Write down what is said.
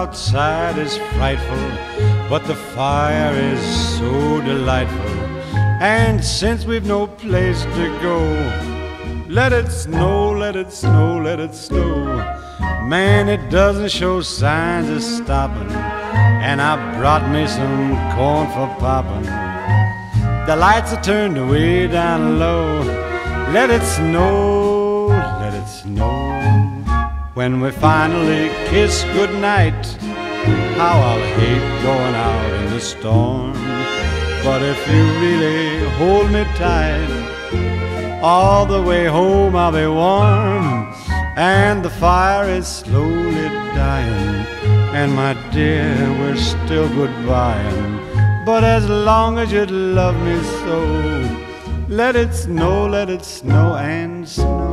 outside is frightful, but the fire is so delightful. And since we've no place to go, let it snow, let it snow, let it snow. Man, it doesn't show signs of stopping, and I brought me some corn for popping. The lights are turned way down low. Let it snow, let it snow. When we finally kiss goodnight, how I'll hate going out in the storm. But if you really hold me tight, all the way home I'll be warm. And the fire is slowly dying, and my dear, we're still goodbying. But as long as you love me so, let it snow and snow.